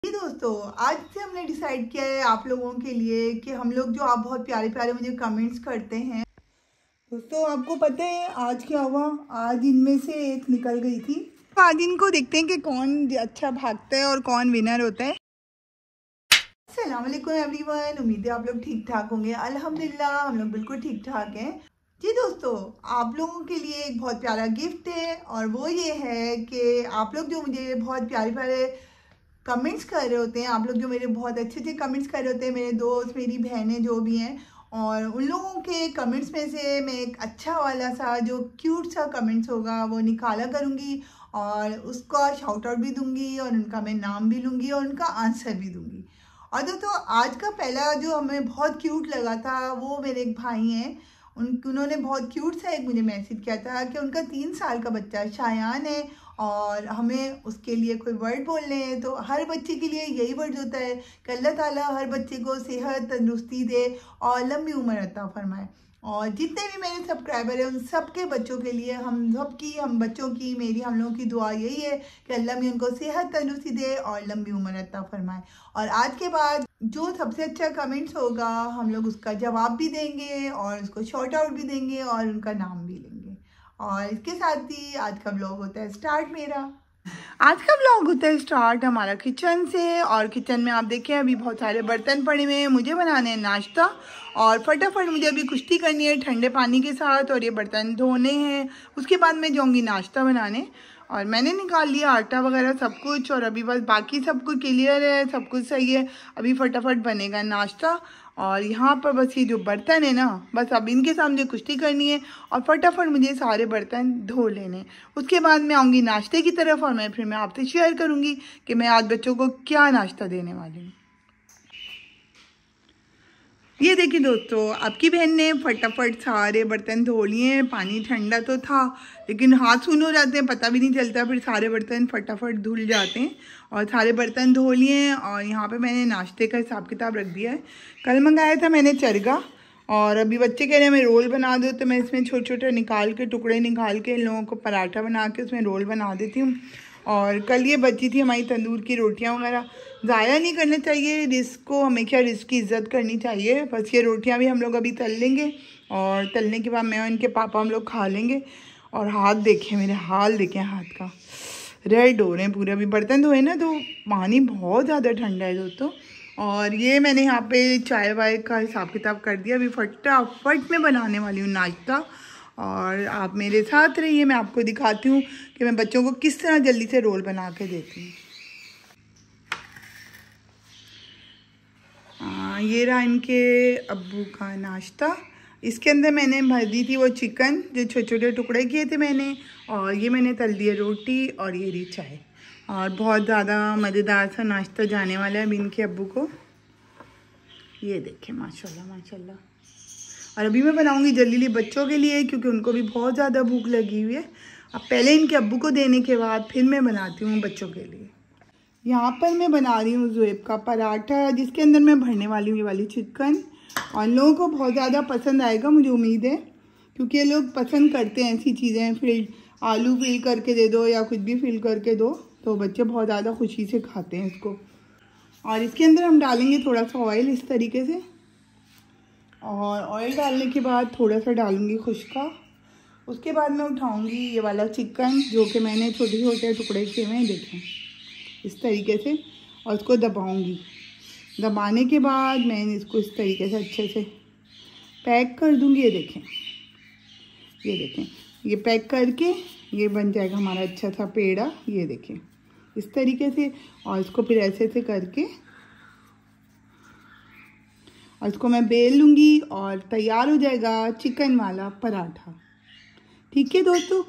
जी दोस्तों, आज से हमने डिसाइड किया है आप लोगों के लिए कि हम लोग जो आप बहुत प्यारे प्यारे मुझे कमेंट्स करते हैं। दोस्तों आपको पता है आज क्या हुआ? आज इनमें से एक निकल गई थी। आज इनको देखते हैं कि कौन अच्छा भागता है और कौन विनर होता है। अस्सलाम वालेकुम एवरीवन, उम्मीद है आप लोग ठीक ठाक होंगे। अल्हम्दुलिल्लाह हम लोग बिल्कुल ठीक ठाक हैं। जी दोस्तों, आप लोगों के लिए एक बहुत प्यारा गिफ्ट है और वो ये है कि आप लोग जो मुझे बहुत प्यारे प्यारे कमेंट्स कर रहे होते हैं, आप लोग जो मेरे बहुत अच्छे अच्छे कमेंट्स कर रहे होते हैं, मेरे दोस्त मेरी बहनें जो भी हैं, और उन लोगों के कमेंट्स में से मैं एक अच्छा वाला सा जो क्यूट सा कमेंट्स होगा वो निकाला करूँगी और उसका शाउट आउट भी दूंगी और उनका मैं नाम भी लूँगी और उनका आंसर भी दूंगी। और दोस्तों आज का पहला जो हमें बहुत क्यूट लगा था वो मेरे एक भाई हैं, उन्होंने बहुत क्यूट सा एक मुझे मैसेज किया था कि उनका 3 साल का बच्चा शायान है और हमें उसके लिए कोई वर्ड बोलने हैं। तो हर बच्चे के लिए यही वर्ड होता है कि अल्लाह ताला हर बच्चे को सेहत तंदुरुस्ती दे और लंबी उम्र अता फरमाए। और जितने भी मेरे सब्सक्राइबर हैं उन सबके बच्चों के लिए हम बच्चों की हम लोगों की दुआ यही है कि अल्लाह में उनको सेहत तंदुरुस्ती दे और लंबी उम्र अता फरमाए। और आज के बाद जो सबसे अच्छा कमेंट्स होगा हम लोग उसका जवाब भी देंगे और उसको शॉर्ट आउट भी देंगे और उनका नाम भी लेंगे। और इसके साथ ही आज का ब्लॉग होता है स्टार्ट मेरा। आज का ब्लॉग होता है स्टार्ट हमारा किचन से। और किचन में आप देखें अभी बहुत सारे बर्तन पड़े हुए हैं, मुझे बनाने हैं नाश्ता और फटाफट मुझे अभी कुश्ती करनी है ठंडे पानी के साथ और ये बर्तन धोने हैं। उसके बाद मैं जाऊँगी नाश्ता बनाने और मैंने निकाल लिया आटा वगैरह सब कुछ और अभी बस बाकी सब कुछ क्लियर है, सब कुछ सही है। अभी फटाफट बनेगा नाश्ता और यहाँ पर बस ये जो बर्तन है ना, बस अब इनके सामने कुश्ती करनी है और फटाफट मुझे सारे बर्तन धो लेने। उसके बाद मैं आऊँगी नाश्ते की तरफ और मैं आपसे शेयर करूँगी कि मैं आज बच्चों को क्या नाश्ता देने वाली हूँ। ये देखिए दोस्तों, आपकी बहन ने फटाफट सारे बर्तन धो लिए हैं। पानी ठंडा तो था लेकिन हाथ सून हो जाते हैं, पता भी नहीं चलता, फिर सारे बर्तन फटाफट धुल जाते हैं और सारे बर्तन धो लिए हैं। और यहाँ पे मैंने नाश्ते का हिसाब किताब रख दिया है। कल मंगाया था मैंने चरगा और अभी बच्चे कह रहे हैं मैं रोल बना दो, तो मैं इसमें छोटे छोटे निकाल के टुकड़े निकाल के इन लोगों को पराठा बना के उसमें रोल बना देती हूँ। और कल ये बची थी हमारी तंदूर की रोटियां वगैरह, ज़ाया नहीं करना चाहिए, रिस्क को हमेशा रिस्क की इज़्ज़त करनी चाहिए। बस ये रोटियां भी हम लोग अभी तल लेंगे और तलने के बाद मैं और इनके पापा हम लोग खा लेंगे। और हाथ देखें, मेरे हाल देखें, हाथ का रेड हो रहे हैं पूरे। अभी बर्तन धोए ना तो पानी बहुत ज़्यादा ठंडा है दोस्तों। और ये मैंने यहाँ पे चाय वाय का हिसाब किताब कर दिया। अभी फटाफट मैं बनाने वाली हूँ नाश्ता और आप मेरे साथ रहिए, मैं आपको दिखाती हूँ कि मैं बच्चों को किस तरह जल्दी से रोल बना के देती हूँ। ये रहा इनके अब्बू का नाश्ता। इसके अंदर मैंने भर दी थी वो चिकन जो छोटे छोटे टुकड़े किए थे मैंने, और ये मैंने तल दिए रोटी और ये रही चाय। और बहुत ज़्यादा मज़ेदार सा नाश्ता जाने वाला है अभी इनके अब्बू को। ये देखें माशाल्लाह माशाल्लाह। और अभी मैं बनाऊंगी जल्दी बच्चों के लिए क्योंकि उनको भी बहुत ज़्यादा भूख लगी हुई है। अब पहले इनके अब्बू को देने के बाद फिर मैं बनाती हूँ बच्चों के लिए। यहाँ पर मैं बना रही हूँ ज़ुएब का पराठा जिसके अंदर मैं भरने वाली हूँ ये वाली चिकन। और लोगों को बहुत ज़्यादा पसंद आएगा मुझे उम्मीद है, क्योंकि ये लोग पसंद करते हैं ऐसी चीज़ें। फिर आलू फिल करके दे दो या कुछ भी फिल करके दो तो बच्चे बहुत ज़्यादा खुशी से खाते हैं इसको। और इसके अंदर हम डालेंगे थोड़ा सा ऑयल इस तरीके से, और ऑयल डालने के बाद थोड़ा सा डालूंगी खुश्का। उसके बाद मैं उठाऊंगी ये वाला चिकन जो कि मैंने छोटे छोटे टुकड़े किए हुए हैं, देखें इस तरीके से, और इसको दबाऊंगी। दबाने के बाद मैं इसको इस तरीके से अच्छे से पैक कर दूंगी। ये देखें ये पैक करके ये बन जाएगा हमारा अच्छा सा पेड़ा। ये देखें इस तरीके से, और इसको फिर ऐसे से करके और इसको मैं बेल लूँगी और तैयार हो जाएगा चिकन वाला पराठा। ठीक है दोस्तों।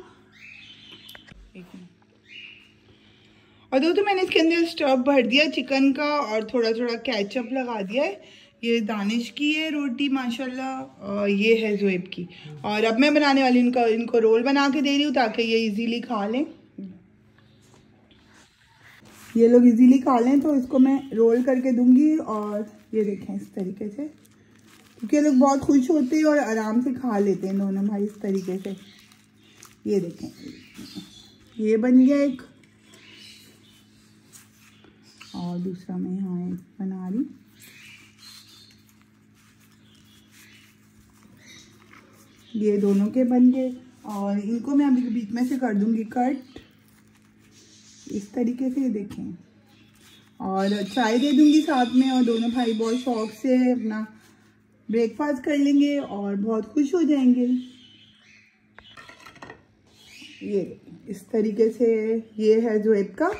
और दोस्तों मैंने इसके अंदर स्टफ भर दिया चिकन का और थोड़ा थोड़ा केचप लगा दिया है। ये दानिश की है रोटी माशाल्लाह, और ये है ज़ुएब की। और अब मैं बनाने वाली इनको रोल बना के दे रही हूँ ताकि ये इजीली खा लें। ये लोग इजीली खा लें तो इसको मैं रोल करके दूंगी। और ये देखें इस तरीके से, क्योंकि ये लोग बहुत खुश होते हैं और आराम से खा लेते हैं दोनों भाई इस तरीके से। ये देखें ये बन गया एक। और दूसरा मैं यहाँ बना रही। ये दोनों के बन गए और इनको मैं अभी बीच में से कर दूंगी कट इस तरीके से, देखें। और चाय दे दूंगी साथ में और दोनों भाई बहुत शौक से अपना ब्रेकफास्ट कर लेंगे और बहुत खुश हो जाएंगे। ये इस तरीके से ये है ज़ुएब का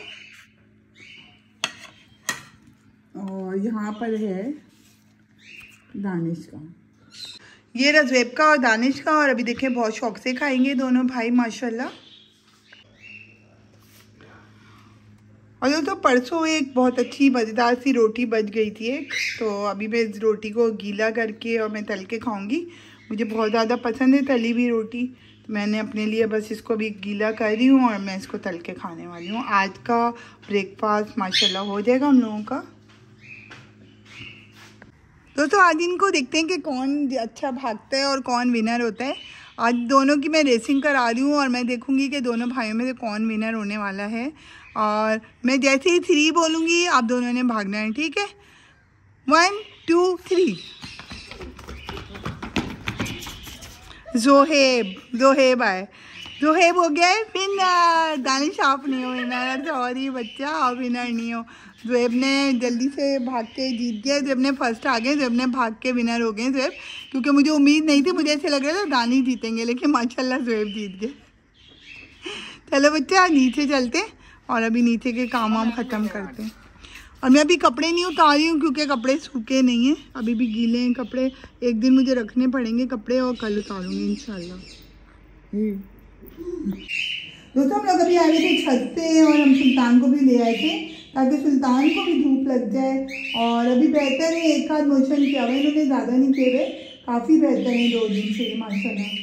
और यहाँ पर है दानिश का। ये रहा ज़ुएब का और दानिश का। और अभी देखें बहुत शौक से खाएंगे दोनों भाई माशाल्लाह। और दोस्तों परसों एक बहुत अच्छी मज़ेदार सी रोटी बच गई थी एक, तो अभी मैं इस रोटी को गीला करके और मैं तल के खाऊंगी। मुझे बहुत ज़्यादा पसंद है तली हुई रोटी, तो मैंने अपने लिए बस इसको भी गीला कर रही हूँ और मैं इसको तल के खाने वाली हूँ। आज का ब्रेकफास्ट माशाल्लाह हो जाएगा हम लोगों का। दोस्तों आज इनको देखते हैं कि कौन अच्छा भागता है और कौन विनर होता है। आज दोनों की मैं रेसिंग करा रही हूँ और मैं देखूंगी कि दोनों भाइयों में से कौन विनर होने वाला है। और मैं जैसे ही 3 बोलूँगी आप दोनों ने भागना है, ठीक है? 1 2 3। ज़ोहेब आए। ज़ोहेब हो गया है विनर। दानिश आप नहीं हो विनर, सॉरी बच्चा, आप विनर नहीं हो। ज़ुएब ने जल्दी से भाग के जीत गया। ज़ुएब ने फर्स्ट आ गए, ज़ुएब ने भाग के विनर हो गए ज़ुएब, क्योंकि मुझे उम्मीद नहीं थी। मुझे ऐसे लग रहा था दानिश जीतेंगे, लेकिन माशाल्लाह ज़ुएब जीत गए। चलो बच्चा नीचे चलते और अभी नीचे के काम वाम ख़त्म करते हैं। और मैं अभी कपड़े नहीं उतार रही हूँ क्योंकि कपड़े सूखे नहीं हैं, अभी भी गीले हैं कपड़े। एक दिन मुझे रखने पड़ेंगे कपड़े और कल उतारूँगी इंशाल्लाह। दोस्तों हम लोग अभी आए थे छत पे और हम सुल्तान को भी ले आए थे ताकि सुल्तान को भी धूप लग जाए। और अभी बेहतर है, एक आध मोशन किया हुआ इन्होंने, ज़्यादा नहीं किए हुए, काफ़ी बेहतर है 2 दिन से माशाल्लाह।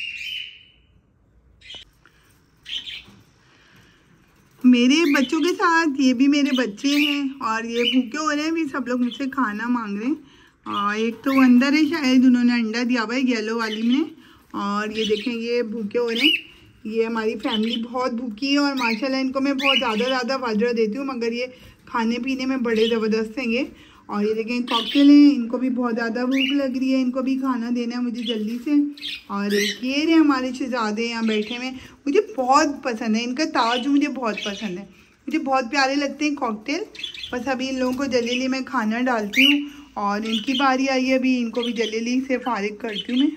मेरे बच्चों के साथ ये भी मेरे बच्चे हैं और ये भूखे हो रहे हैं भी, सब लोग मुझसे खाना मांग रहे हैं। एक तो अंदर है शायद, उन्होंने अंडा दिया हुआ है येलो वाली ने। और ये देखें ये भूखे हो रहे हैं। ये हमारी फैमिली बहुत भूखी है और माशाल्लाह इनको मैं बहुत ज़्यादा वाजरा देती हूँ, मगर ये खाने पीने में बड़े ज़बरदस्त हैं ये। और ये देखें कॉकटेल हैं, इनको भी बहुत ज़्यादा भूख लग रही है, इनको भी खाना देना है मुझे जल्दी से। और एक ये रहे हमारे शहजादे यहाँ बैठे हुए, मुझे बहुत पसंद है इनका ताज, मुझे बहुत पसंद है, मुझे बहुत प्यारे लगते हैं कॉकटेल। बस अभी इन लोगों को जल्दी मैं खाना डालती हूँ और इनकी बारी आई है, अभी इनको भी जल्दी से फारिग करती हूँ मैं।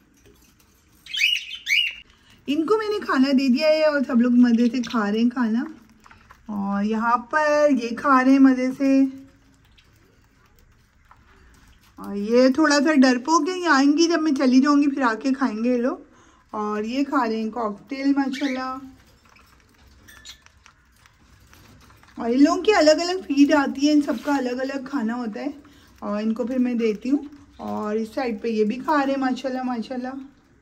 इनको मैंने खाना दे दिया है और सब लोग मज़े से खा रहे हैं खाना। और यहाँ पर ये खा रहे हैं मज़े से। और ये थोड़ा सा डरपोक है, ये आएंगी जब मैं चली जाऊँगी फिर आके खाएंगे ये लोग। और ये खा रहे हैं कॉकटेल माशाल्लाह। और इन लोगों की अलग अलग फीड आती है, इन सबका अलग अलग खाना होता है और इनको फिर मैं देती हूँ। और इस साइड पे ये भी खा रहे हैं माशाल्लाह माशाल्लाह।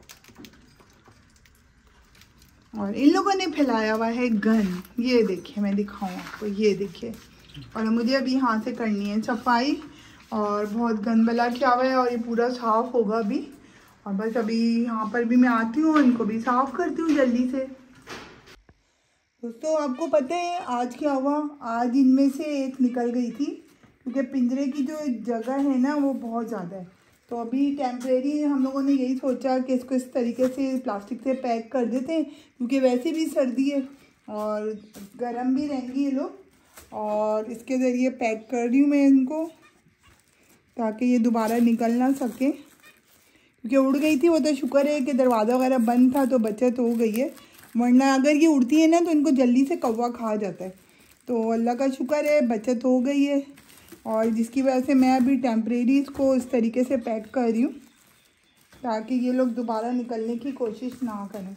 और इन लोगों ने फैलाया हुआ है गन, ये देखिए मैं दिखाऊँ आपको, ये देखिए। और मुझे अभी यहाँ से करनी है सफाई और बहुत गंद बला किया हुआ है और ये पूरा साफ़ होगा अभी। और बस अभी यहाँ पर भी मैं आती हूँ, इनको भी साफ़ करती हूँ जल्दी से। दोस्तों आपको पता है आज क्या हुआ? आज इनमें से एक निकल गई थी, क्योंकि पिंजरे की जो जगह है ना वो बहुत ज़्यादा है। तो अभी टेम्परेरी हम लोगों ने यही सोचा कि इसको इस तरीके से प्लास्टिक से पैक कर देते हैं, क्योंकि वैसे भी सर्दी है और गर्म भी रहेंगी ये लोग। और इसके ज़रिए पैक कर रही हूँ मैं इनको ताकि ये दोबारा निकल ना सके, क्योंकि उड़ गई थी वो तो शुक्र है कि दरवाज़ा वगैरह बंद था तो बचत हो गई है, वरना अगर ये उड़ती है ना तो इनको जल्दी से कौवा खा जाता है। तो अल्लाह का शुक्र है बचत हो गई है और जिसकी वजह से मैं अभी टेम्परेरी इसको इस तरीके से पैक कर रही हूँ ताकि ये लोग दोबारा निकलने की कोशिश ना करें।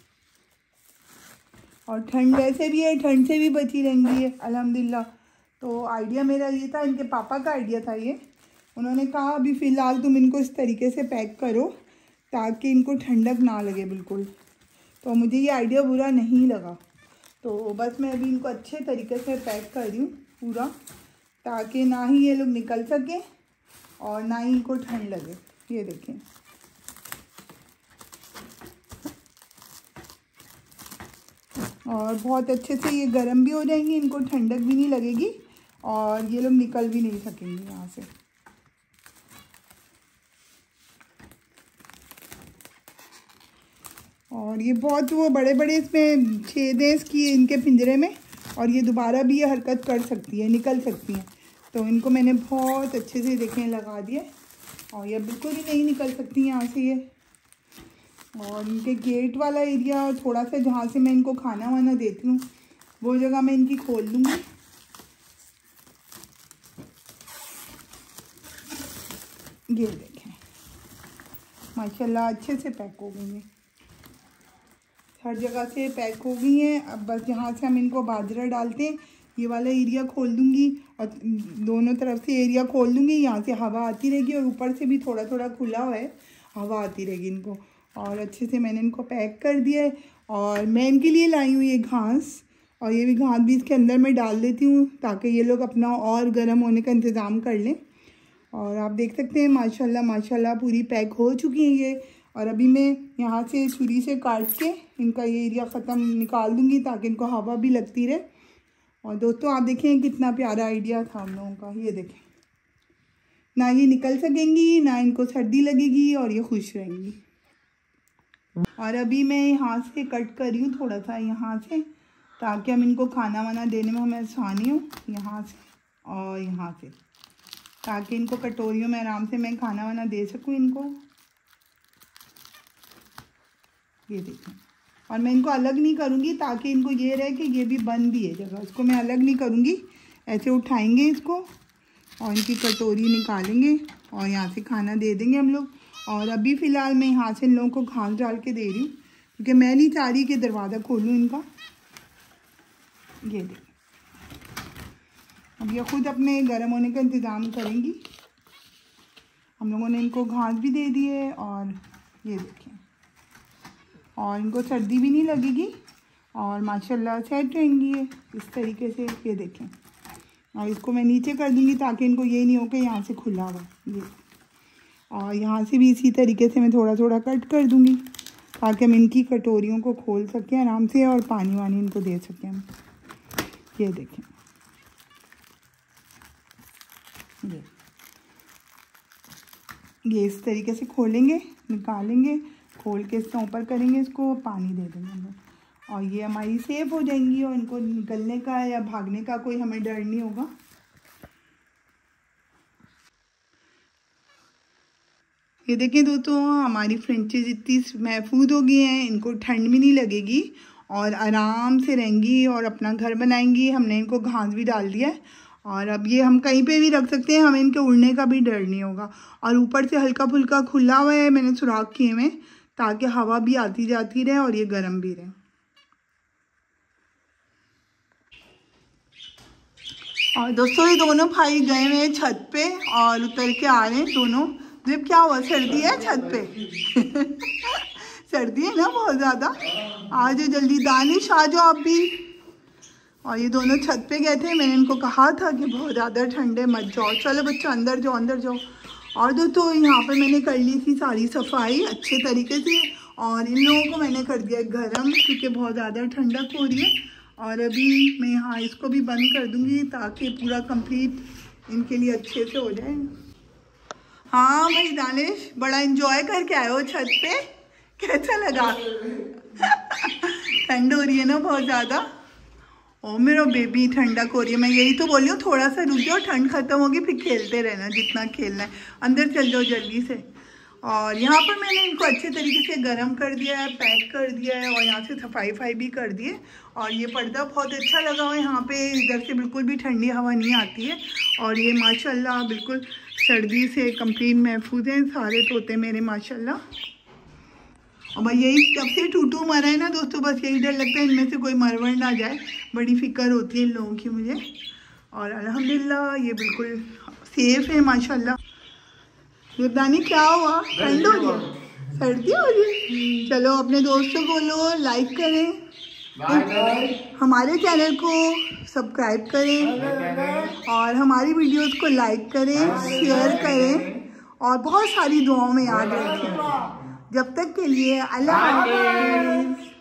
और ठंड वैसे भी है, ठंड से भी बची रहेंगी है अल्हम्दुलिल्लाह। तो आइडिया मेरा ये था, इनके पापा का आइडिया था ये, उन्होंने कहा अभी फ़िलहाल तुम इनको इस तरीके से पैक करो ताकि इनको ठंडक ना लगे बिल्कुल। तो मुझे ये आइडिया बुरा नहीं लगा, तो बस मैं अभी इनको अच्छे तरीके से पैक कर रही हूँ पूरा, ताकि ना ही ये लोग निकल सकें और ना ही इनको ठंड लगे। ये देखें और बहुत अच्छे से ये गर्म भी हो जाएंगी, इनको ठंडक भी नहीं लगेगी और ये लोग निकल भी नहीं सकेंगे यहाँ से। और ये बहुत वो बड़े बड़े इसमें छेद हैं इसकी इनके पिंजरे में, और ये दोबारा भी ये हरकत कर सकती है, निकल सकती हैं। तो इनको मैंने बहुत अच्छे से देखें लगा दिया, और ये बिल्कुल ही नहीं निकल सकती यहाँ से ये। और इनके गेट वाला एरिया और थोड़ा सा जहाँ से मैं इनको खाना वाना देती हूँ वो जगह मैं इनकी खोल दूँगी। ये देखें माशाल्लाह अच्छे से पैक हो गई हैं, हर जगह से पैक हो गई हैं। अब बस जहाँ से हम इनको बाजरा डालते हैं ये वाला एरिया खोल दूँगी, और दोनों तरफ से एरिया खोल दूँगी। यहाँ से हवा आती रहेगी, और ऊपर से भी थोड़ा थोड़ा खुला हुआ है, हवा आती रहेगी इनको। और अच्छे से मैंने इनको पैक कर दिया है। और मैं इनके लिए लाई हूँ ये घास, और ये भी घास भी इसके अंदर मैं डाल देती हूँ ताकि ये लोग अपना और गर्म होने का इंतज़ाम कर लें। और आप देख सकते हैं माशाल्लाह माशाल्लाह पूरी पैक हो चुकी हैं ये। और अभी मैं यहाँ से छुरी से काट के इनका ये एरिया ख़त्म निकाल दूँगी ताकि इनको हवा भी लगती रहे। और दोस्तों आप देखें कितना प्यारा आइडिया था हम लोगों का। ये देखें, ना ये निकल सकेंगी, ना इनको सर्दी लगेगी, और ये खुश रहेंगी। और अभी मैं यहाँ से कट कर रही हूँ थोड़ा सा यहाँ से, ताकि हम इनको खाना वाना देने में हमें आसानी हो, यहाँ से और यहाँ से, ताकि इनको कटोरियों में आराम से मैं खाना वाना दे सकूँ इनको। ये देखें, और मैं इनको अलग नहीं करूँगी ताकि इनको ये रहे कि ये भी बंद भी है जगह, इसको मैं अलग नहीं करूँगी। ऐसे उठाएंगे इसको और इनकी कटोरी निकालेंगे और यहाँ से खाना दे देंगे हम लोग। और अभी फ़िलहाल मैं यहाँ से इन लोगों को घास डाल के दे रही हूँ, क्योंकि मैं नहीं चाह रही कि दरवाज़ा खोलूँ इनका। ये देखें, अब ये खुद अपने गर्म होने का इंतज़ाम करेंगी। हम लोगों ने इनको घास भी दे दी है, और ये देखें, और इनको सर्दी भी नहीं लगेगी, और माशाल्लाह सेट रहेंगी ये इस तरीके से। ये देखें, और इसको मैं नीचे कर दूँगी ताकि इनको ये नहीं हो कि यहाँ से खुला हुआ ये। और यहाँ से भी इसी तरीके से मैं थोड़ा थोड़ा कट कर दूँगी ताकि हम इनकी कटोरियों को खोल सकें आराम से, और पानी वानी इनको दे सकें हम। ये देखें, ये इस तरीके से खोलेंगे, निकालेंगे, खोल के इसके ऊपर करेंगे, इसको पानी दे देंगे हम लोग, और ये हमारी सेफ हो जाएंगी, और इनको निकलने का या भागने का कोई हमें डर नहीं होगा। ये देखें दोस्तों, हमारी फ्रेंचेज इतनी महफूज हो गई हैं, इनको ठंड भी नहीं लगेगी और आराम से रहेंगी और अपना घर बनाएंगी। हमने इनको घास भी डाल दिया है, और अब ये हम कहीं पे भी रख सकते हैं, हमें इनके उड़ने का भी डर नहीं होगा। और ऊपर से हल्का फुल्का खुला हुआ है, मैंने सुराख किए हुए ताकि हवा भी आती जाती रहे और ये गर्म भी रहे। और दोस्तों ये दोनों भाई गए हुए हैं छत पे और उतर के आ रहे हैं दोनों। जब क्या हुआ, सर्दी है छत पे सर्दी है ना बहुत ज़्यादा। आ जाओ जल्दी, दानिश आ जाओ आप भी। और ये दोनों छत पे गए थे, मैंने इनको कहा था कि बहुत ज़्यादा ठंडे मत जाओ, चलो बच्चों अंदर जाओ अंदर जाओ। और दोस्तों यहाँ पर मैंने कर ली थी सारी सफाई अच्छे तरीके से, और इन लोगों को मैंने कर दिया गरम क्योंकि बहुत ज़्यादा ठंडक हो रही है। और अभी मैं यहाँ इसको भी बंद कर दूँगी ताकि पूरा कंप्लीट इनके लिए अच्छे से हो जाए। हाँ भाई दानिश, बड़ा एंजॉय करके आए हो छत पे, कैसा लगा? ठंड हो रही है ना बहुत ज़्यादा। ओ मेरा बेबी, ठंडक हो रही है। मैं यही तो बोल रही हूँ, थोड़ा सा रुक जाओ, ठंड खत्म होगी फिर खेलते रहना जितना खेलना है। अंदर चल जाओ जल्दी से। और यहाँ पर मैंने इनको अच्छे तरीके से गर्म कर दिया है, पैक कर दिया है, और यहाँ से सफाई भी कर दी है। और ये पर्दा बहुत अच्छा लगा हुआ है यहाँ पे, इधर से बिल्कुल भी ठंडी हवा नहीं आती है। और ये माशाल्लाह बिल्कुल सर्दी से कंप्लीट महफूज हैं सारे तोते मेरे माशाल्लाह। और भाई यही कब से टूटू मरा है ना दोस्तों, बस यही डर लगता है इनमें से कोई मरवर ना जाए, बड़ी फिक्र होती है इन लोगों की मुझे। और अल्हम्दुलिल्लाह ये बिल्कुल सेफ है माशाल्लाह। युवदानी क्या हुआ, ठंड हो रही है, सर्दी हो रही है? चलो अपने दोस्तों को बोलो लाइक करें, हमारे चैनल को सब्सक्राइब करें, और हमारी वीडियोस को लाइक करें, शेयर करें, और बहुत सारी दुआओं में याद रखें। जब तक के लिए अल्लाह हाफ़िज़।